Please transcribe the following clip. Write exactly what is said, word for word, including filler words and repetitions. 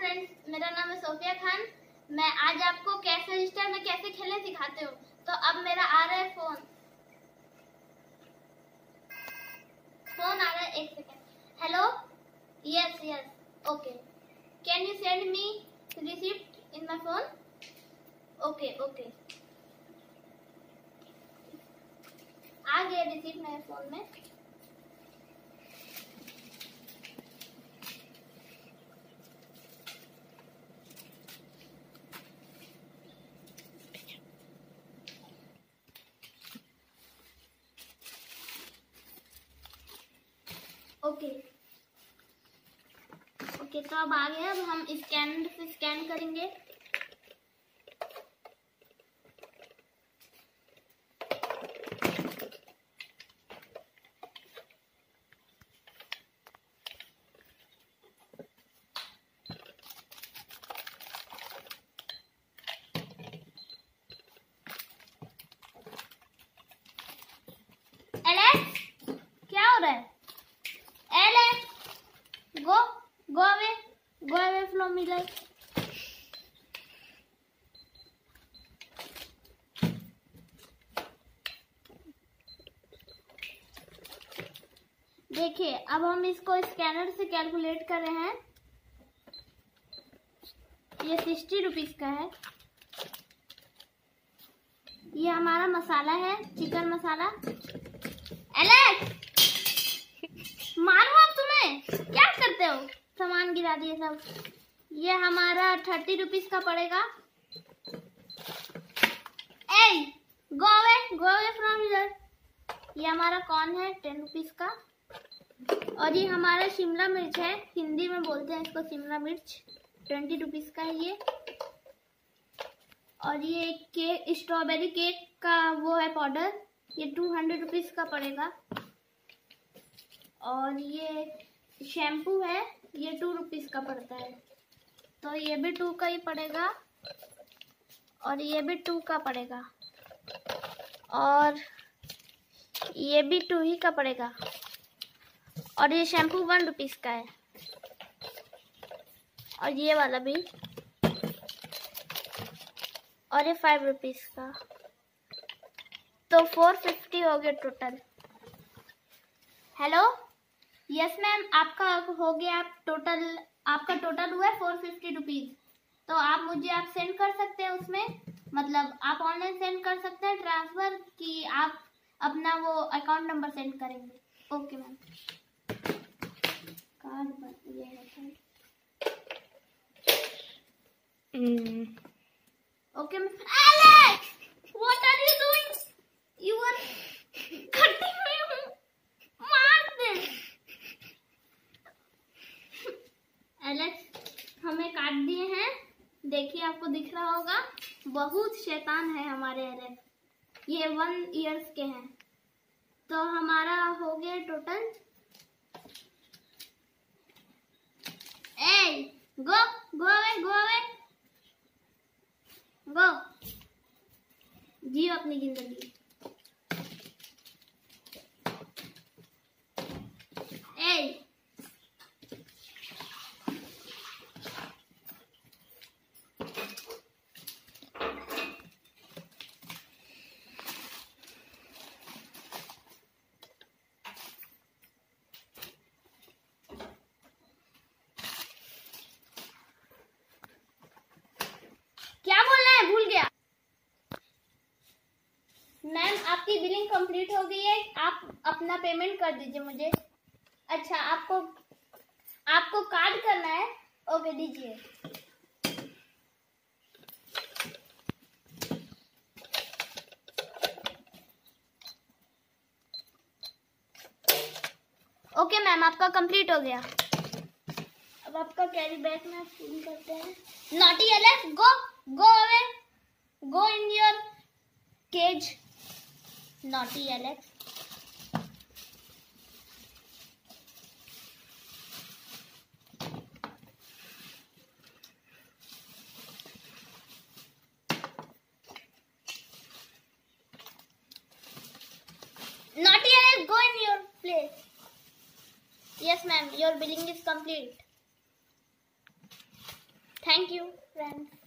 Friends, मेरा नाम है सोफिया खान। मैं आज आपको कैश रजिस्टर में कैसे खेलने सिखाते हूँ। तो अब मेरा आ रहा है फोन फोन आ रहा है एक second. Hello, yes yes, okay, can you send me receipt in my phone? Okay okay, आ गया रिसिप्ट मेरे फोन में। ओके ओके, तो अब आ गया। अब हम स्कैन से स्कैन करेंगे। एलेक्स, क्या हो रहा है? Alex, go go away go away from me like. देखिए, अब हम इसको स्कैनर से कैलकुलेट कर रहे हैं। ये सिक्सटी रुपीज का है। ये हमारा मसाला है, चिकन मसाला। एलेक्स, मारो आप, तुम्हें क्या करते हो? सामान गिरा दिए सब। ये हमारा थर्टी रुपीज का पड़ेगा। ए, go away go away from इधर। ये हमारा कॉर्न है, टेन रुपीज का। और ये हमारा शिमला मिर्च है, हिंदी में बोलते हैं इसको शिमला मिर्च, ट्वेंटी रुपीज का है ये। और ये केक, स्ट्रॉबेरी केक का वो है पाउडर, ये टू हंड्रेड रुपीज का पड़ेगा। और ये शैम्पू है, ये टू रुपीज का पड़ता है, तो ये भी टू का ही पड़ेगा। और ये भी टू का पड़ेगा। और ये भी टू ही का पड़ेगा। और ये शैम्पू वन रुपीज का है। और ये वाला भी, और ये फाइव रुपीज का। तो फोर फिफ्टी हो गया टोटल। हेलो, यस मैम, आपका हो गया टोटल, आपका टोटल हुआ है फोर फिफ्टी रुपीज। तो आप मुझे आप सेंड कर सकते हैं उसमें, मतलब आप ऑनलाइन सेंड कर सकते हैं ट्रांसफर, कि आप अपना वो अकाउंट नंबर सेंड करेंगे। ओके मैम, कार्ड पर ये है। Okay ma'am. Alex, what are you doing? You are cutting me. मार दे। एलेक्स, हमें काट दिए हैं। देखिए, आपको दिख रहा होगा, बहुत शैतान है हमारे एलेक्स। ये वन इयर्स के हैं। तो हमारा हो गया टोटल। ए, go go away go away go, जियो अपनी जिंदगी। ए, क्या बोलना है? भूल गया। मैम, आपकी बिलिंग कंप्लीट हो गई है, आप अपना पेमेंट कर दीजिए मुझे। अच्छा, आपको आपको कार्ड करना है? ओके, दीजिए। ओके मैम, आपका कंप्लीट हो गया। अब आपका कैरी बैग में फिल करते हैं। Naughty Alex, go go away, go in your cage. Naughty Alex. Naughty Alex, go in your place. Yes ma'am, your billing is complete. Thank you friends.